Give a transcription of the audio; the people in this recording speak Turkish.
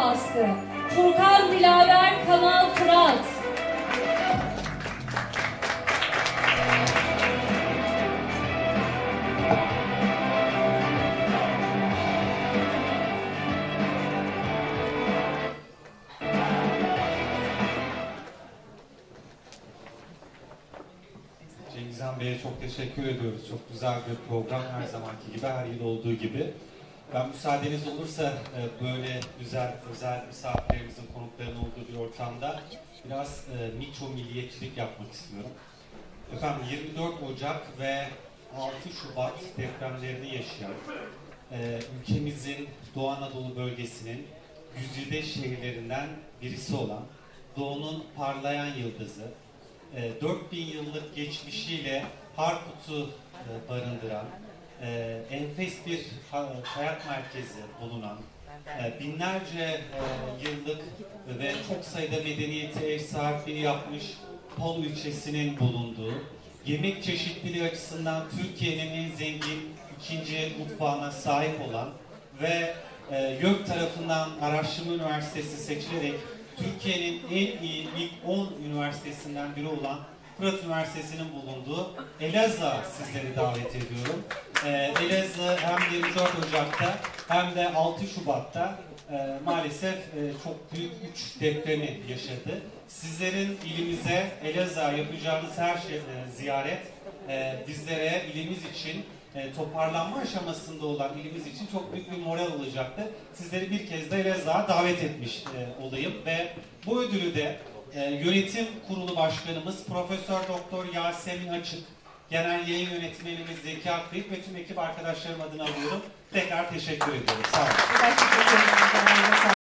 baskı. Furkan Dilaver Kanal Fırat. Cengizhan Bey'e çok teşekkür ediyoruz. Çok güzel bir program, her zamanki gibi, her yıl olduğu gibi. Ben müsaadeniz olursa böyle güzel, özel misafirlerimizin, konukların olduğu bir ortamda biraz mikro milliyetçilik yapmak istiyorum. Efendim 24 Ocak ve 6 Şubat depremlerini yaşayan, ülkemizin Doğu Anadolu bölgesinin güzide şehirlerinden birisi olan Doğu'nun parlayan yıldızı, 4000 yıllık geçmişiyle Harput'u barındıran, enfes bir hayat merkezi bulunan, binlerce yıllık ve çok sayıda medeniyete ev sahipliği yapmış Palu ilçesinin bulunduğu, yemek çeşitliliği açısından Türkiye'nin en zengin ikinci mutfağına sahip olan ve YÖK tarafından Araştırma Üniversitesi seçilerek Türkiye'nin en iyi ilk 10 üniversitesinden biri olan Fırat Üniversitesi'nin bulunduğu Elazığ'a sizleri davet ediyorum. Elazığ hem 24 Ocak'ta hem de 6 Şubat'ta maalesef çok büyük 3 depremi yaşadı. Sizlerin ilimize, Elazığ'a yapacağınız her ziyaret bizlere, ilimiz için, toparlanma aşamasında olan ilimiz için çok büyük bir moral olacaktı. Sizleri bir kez de Elazığ'a davet etmiş olayım ve bu ödülü de Yönetim Kurulu Başkanımız Profesör Doktor Yasemin Açık, Genel Yayın Yönetmenimiz Zeki Akkayıp ve tüm ekip arkadaşlarım adına alıyorum. Tekrar teşekkür ediyorum. Sağ olun.